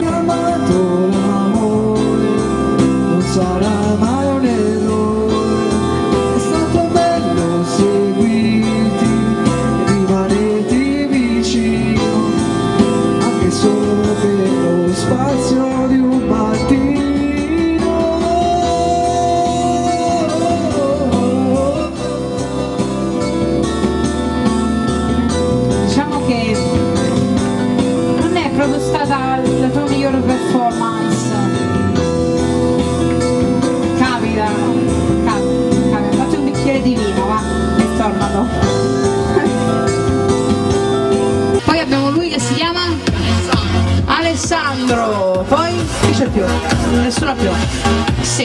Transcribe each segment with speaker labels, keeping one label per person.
Speaker 1: Amato l'amore non sarà mai un errore, è stato bello seguirti e rimanerti vicino, anche solo per lo spazio di un mattino.
Speaker 2: Diciamo che non è proprio stata la tua migliore performance. Capita, fatti un bicchiere di vino, va, e torna dopo. Poi abbiamo lui che si chiama Alessandro. Poi chi c'è più? Nessuno più. Sì.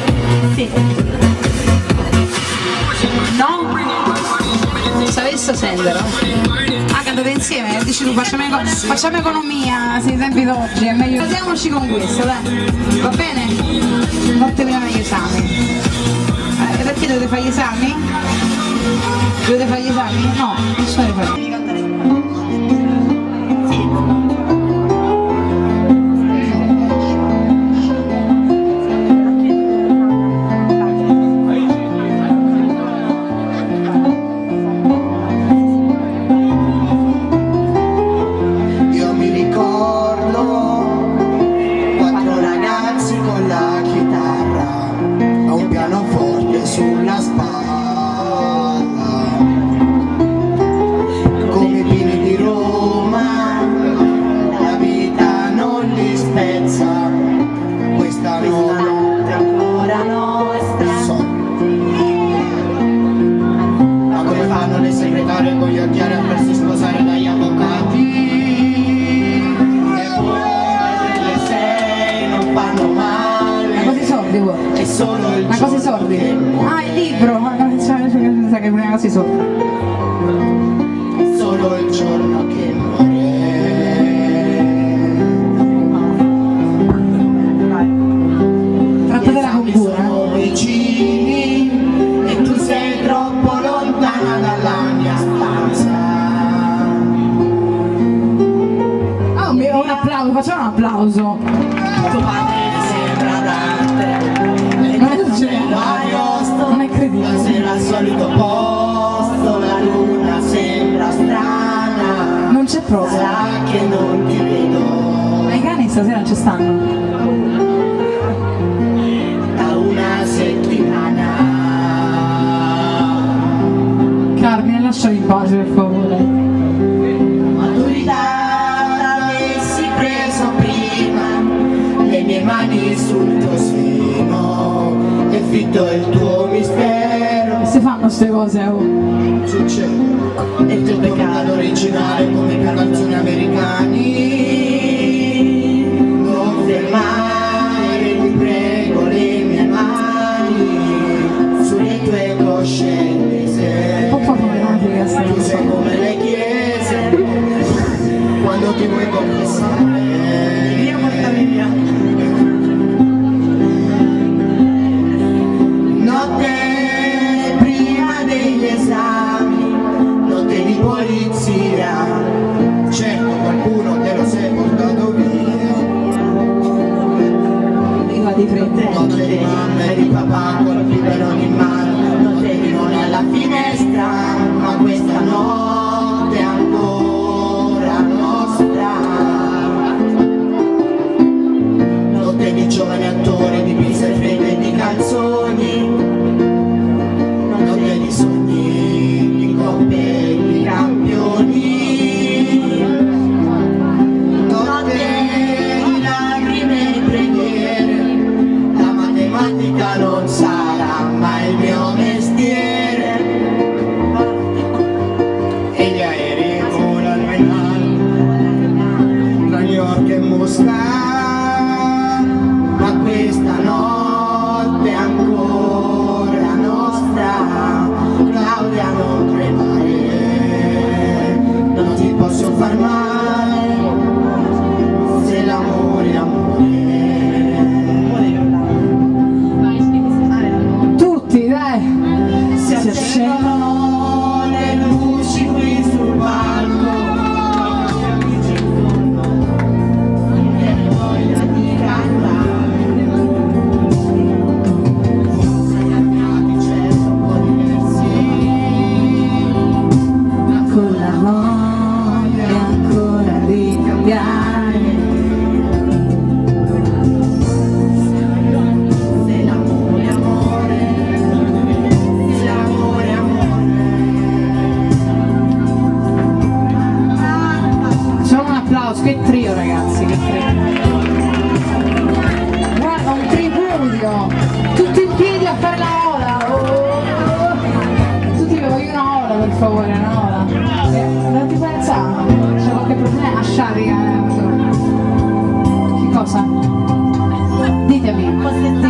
Speaker 2: No? Savessa Sendero. Ah, cantate insieme, dici tu, facciamo economia, sei tempi d'oggi, è meglio. Vediamoci con questo, dai. Va bene? Non terminare gli esami. Perché dovete fare gli esami? Dovete fare gli esami? No, nessuno deve fare.
Speaker 1: Sulla spalla, come vini di Roma, la vita non li spezza, questa notte ancora nostra. Ma come fanno le segretarie con gli occhiali a farsi sposare dagli avvocati? E poi le 6 non fanno male.
Speaker 2: Ma cosa i sordi vuoi?
Speaker 1: È solo il
Speaker 2: ma cosa i sordi? Ah, il libro! Ma mi sa che prima cosa i sordi.
Speaker 1: È solo il giorno che muore.
Speaker 2: Tratta della cura.
Speaker 1: Siamo vicini e tu sei troppo lontana dalla mia stanza.
Speaker 2: Oh, un applauso, facciamo un applauso.
Speaker 1: Tuo padre sembra Dante.
Speaker 2: Non è credibile.
Speaker 1: Stasera al solito posto, la luna sembra strana.
Speaker 2: Non c'è proprio.
Speaker 1: Sarà che non ti vedo.
Speaker 2: Ma i cani stasera non ci stanno.
Speaker 1: Da una settimana.
Speaker 2: Carmine, lasciami in pace, per favore.
Speaker 1: Maturità l'avessi preso prima, le mie mani sul tuo seno, e fitto il tuo mistero.
Speaker 2: E si fanno queste cose, oh.
Speaker 1: Succede, e tu peccato originale come per canzoni americani. Non fermare, ti prego, le mie mani sulle tue coscienze.
Speaker 2: Un po' poverati che
Speaker 1: Tu sei come le chiese quando ti vuoi confessare. Via, portami via. Notte prima degli esami, notte di polizia, certo qualcuno te lo sei portato via.
Speaker 2: Viva di frente.
Speaker 1: Notte di mamma e di papà col biberone in mano, notte di non alla finestra, ma questa notte è ancora nostra. Notte di giovani attori di pizza e fredde e di calzoni, notte di sogni, di coppe e di campioni, notte di lacrime e preghiere. La matematica non sarà mai il mio mestiere, e gli aerei volano in alto tra New York e Mosca. Ma questa notte è ancora nostra. Claudia, non tremare, non ti posso far male, se l'amore è amore.
Speaker 2: Tutti, dai!
Speaker 1: Si accendono le luci qui sul palco,
Speaker 2: Cosa? Ditemi.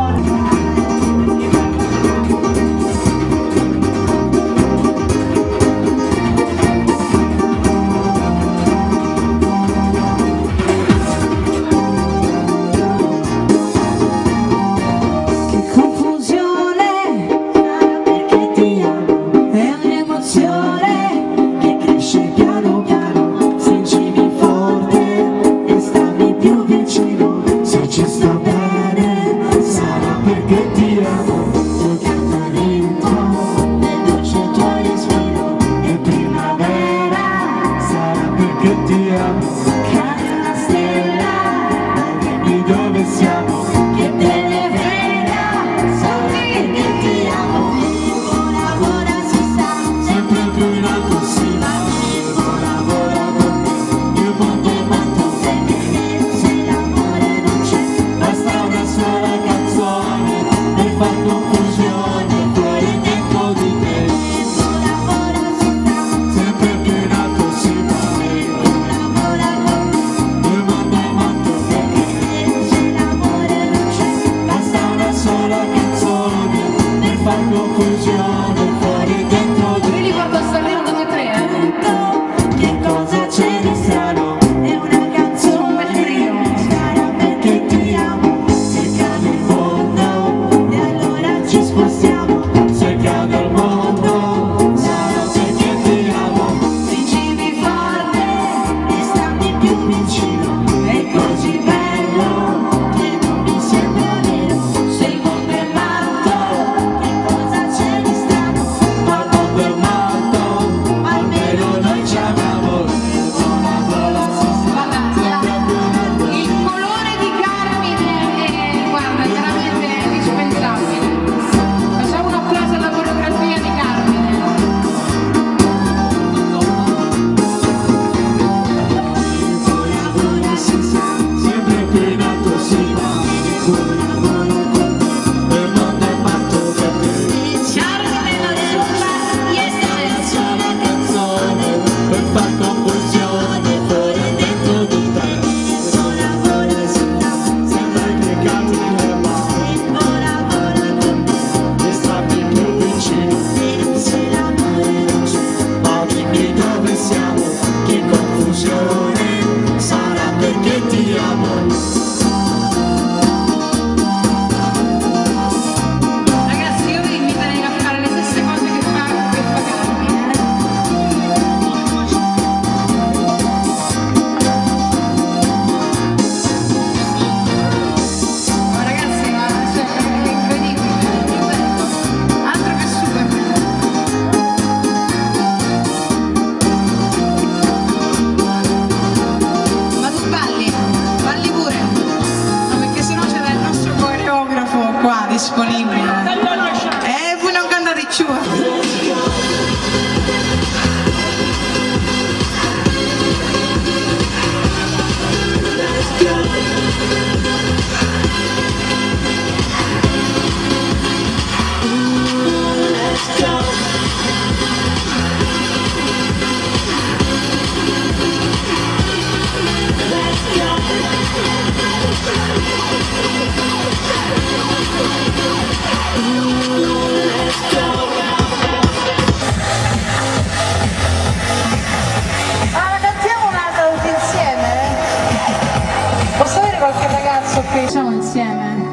Speaker 2: Facciamo insieme.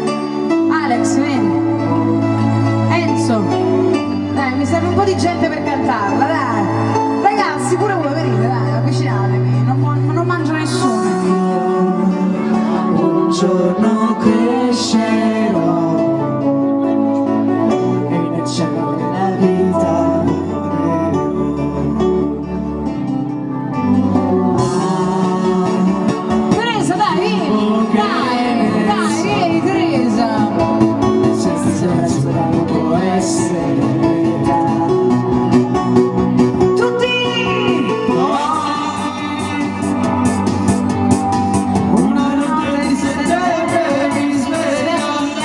Speaker 2: Alex, vieni. Enzo. Dai, mi serve un po' di gente per cantarla, dai. Ragazzi, pure voi venite, dai, avvicinatevi. Non mangio nessuno.
Speaker 1: Un giorno crescerò e nel cielo della vita vorrei.
Speaker 2: Teresa, dai, vieni. Dai, vieni, Teresa.
Speaker 1: Senza ragione non può essere.
Speaker 2: Una notte di settembre mi sveglio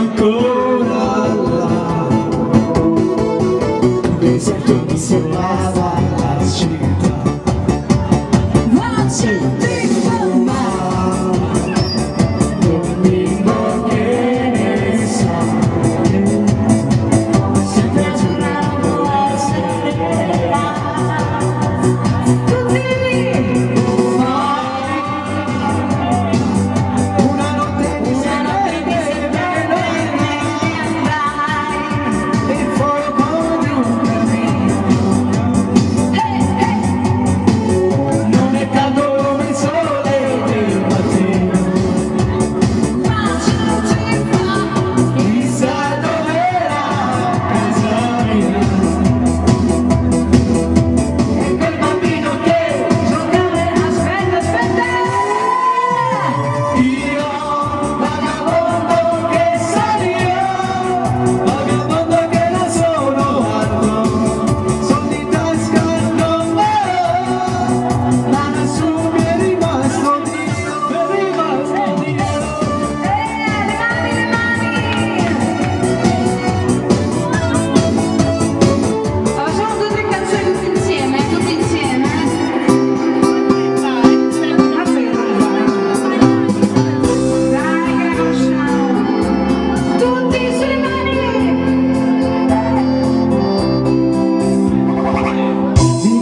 Speaker 1: ancora là, mi sento isolata alla città.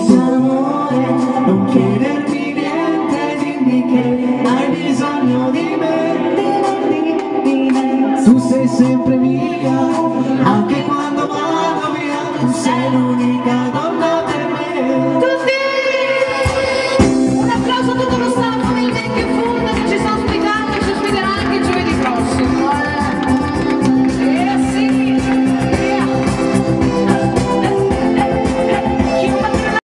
Speaker 3: Hai bisogno di